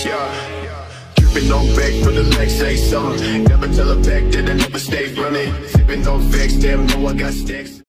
yeah. Dripping on back for the legs, say something. Never tell her back that I never stay running. Sipping on vex, damn, know I got stacks.